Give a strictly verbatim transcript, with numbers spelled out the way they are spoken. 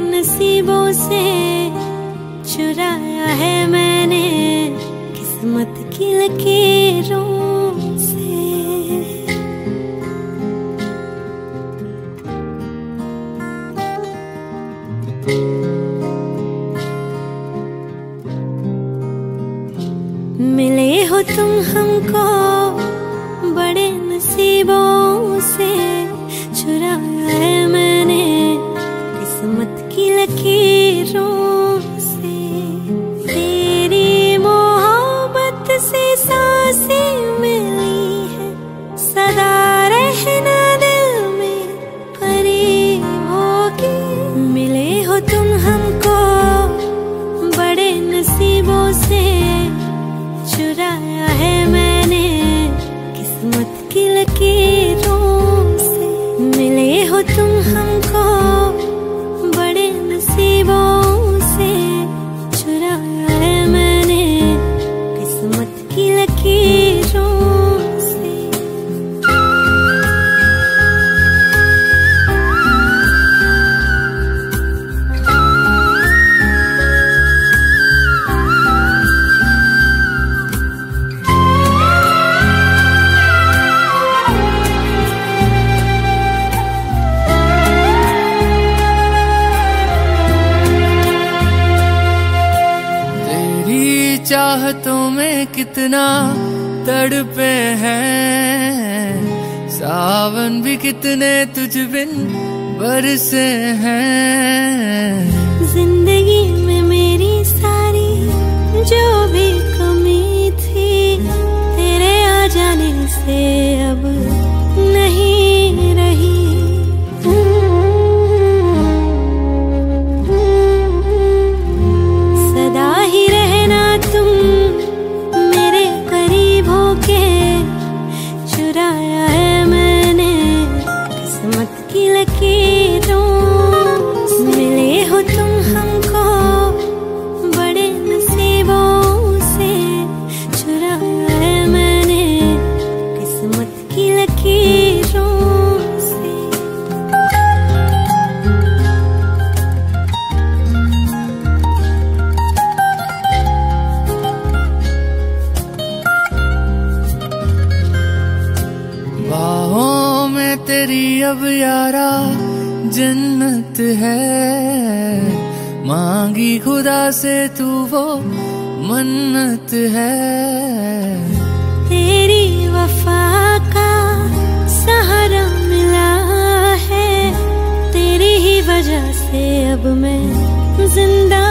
नसीबों से चुराया है मैंने किस्मत की लकीरों से। मिले हो तुम हमको बड़े नसीबों से, चुराया है मैंने किस्मत की लकीरों से। तेरी मोहब्बत से सांसें मिली है, सदा रहना दिल में करीब होगी। मिले हो तुम हमको बड़े नसीबों से, चुराया है मैंने किस्मत की लकीरों से। मिले हो तुम हमको बड़े नसीबों से, चुराया है मैंने किस्मत की लकीरों से। चाहतों में कितना तड़पे हैं, सावन भी कितने तुझ बिन बरसे हैं। जिंदगी में मेरी सारी जो भी कमी थी, तेरे आ जाने से अब नहीं रही। सदा ही रहना तुम मेरे करीब होके, चुराया है मैंने किस्मत की लकीरों। मिले हो तुम हमको बड़े नसीबों से, चुराया है मैंने किस्मत की लकीरों से। बाहों में तेरी अब यारा जन्नत है, मांगी खुदा से तू वो मन्नत है। तेरी वफा का सहारा मिला है, तेरी ही वजह से अब मैं जिंदा